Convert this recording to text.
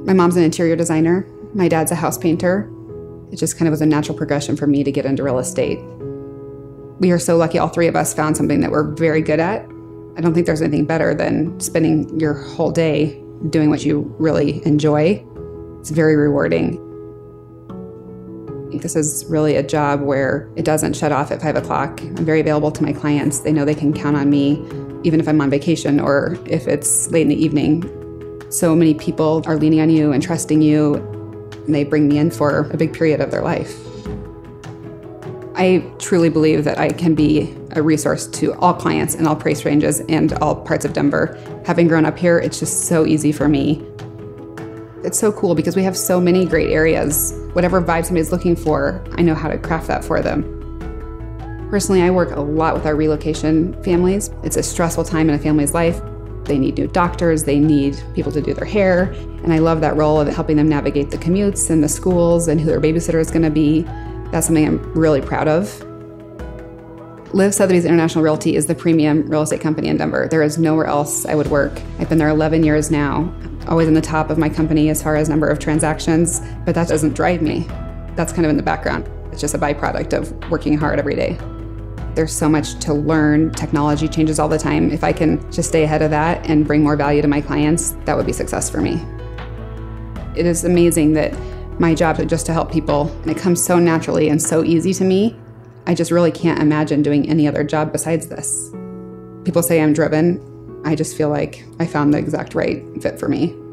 My mom's an interior designer. My dad's a house painter. It just kind of was a natural progression for me to get into real estate. We are so lucky all three of us found something that we're very good at. I don't think there's anything better than spending your whole day doing what you really enjoy. It's very rewarding. I think this is really a job where it doesn't shut off at 5 o'clock. I'm very available to my clients. They know they can count on me, even if I'm on vacation or if it's late in the evening. So many people are leaning on you and trusting you, and they bring me in for a big period of their life. I truly believe that I can be a resource to all clients in all price ranges and all parts of Denver. Having grown up here, it's just so easy for me. It's so cool because we have so many great areas. Whatever vibe somebody's looking for, I know how to craft that for them. Personally, I work a lot with our relocation families. It's a stressful time in a family's life. They need new doctors, they need people to do their hair, and I love that role of helping them navigate the commutes and the schools and who their babysitter is going to be. That's something I'm really proud of. Sotheby's International Realty is the premium real estate company in Denver. There is nowhere else I would work. I've been there 11 years now, always in the top of my company as far as number of transactions, but that doesn't drive me. That's kind of in the background. It's just a byproduct of working hard every day. There's so much to learn. Technology changes all the time. If I can just stay ahead of that and bring more value to my clients, that would be success for me. It is amazing that my job is just to help people, and it comes so naturally and so easy to me. I just really can't imagine doing any other job besides this. People say I'm driven. I just feel like I found the exact right fit for me.